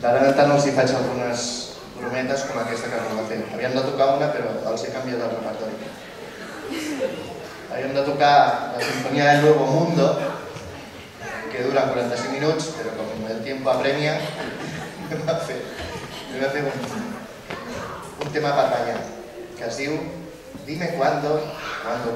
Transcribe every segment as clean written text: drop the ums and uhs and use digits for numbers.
D'ara en tant els hi faig algunes brometes com aquesta que acabo de fer. Havíem de tocar una, però els he canviat el repertori. Havíem de tocar la Sinfonia del Nuevo Mundo, que dura 45 minuts, però com el tiempo apremia, vam fer un tema per ballar, que es diu Dime cuándo, cuándo.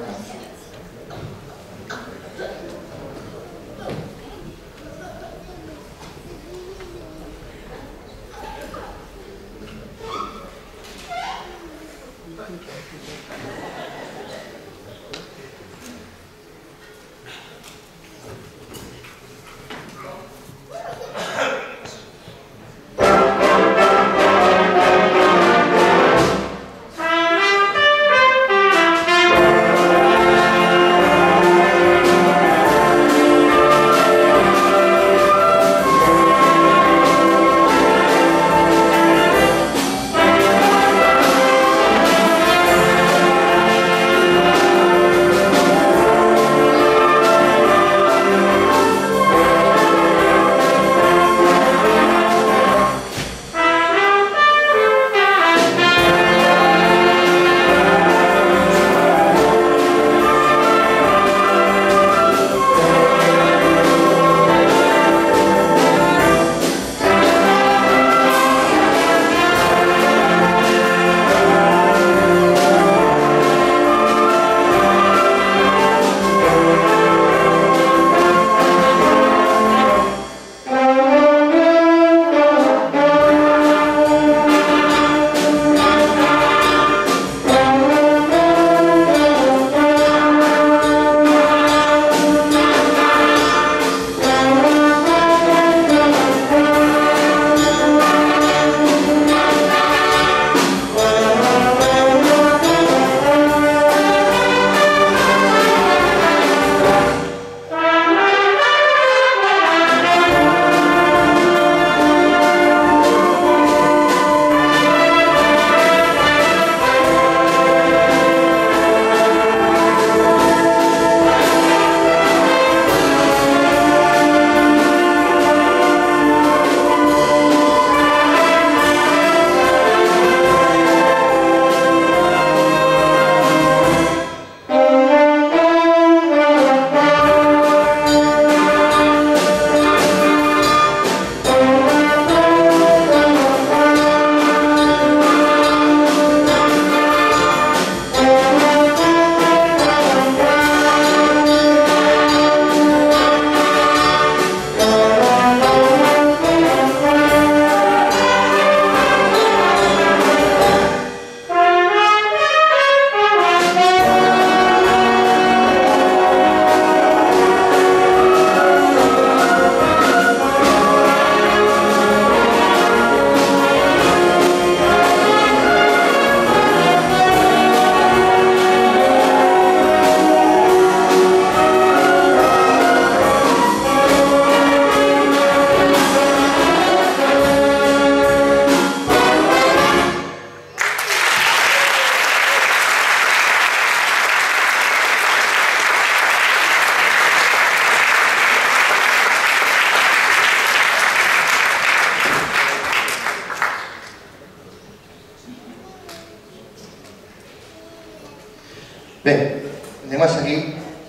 Bé, anem a seguir.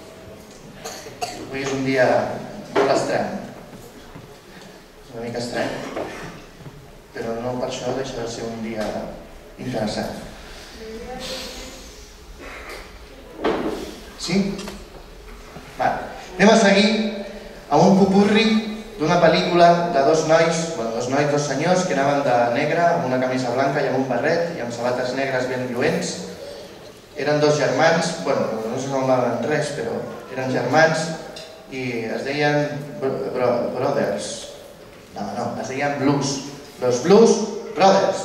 Avui és un dia molt estrany. És una mica estrany, però no per això deixa de ser un dia interessant. Sí? Va. Anem a seguir amb un popurri d'una pel·lícula de dos nois, dos senyors que anaven de negre amb una camisa blanca i amb un barret i amb sabates negres ben lluents. Eren dos germans, no semblaven res, però eren germans i es deien Brothers. No, es deien Blues. Los Blues Brothers.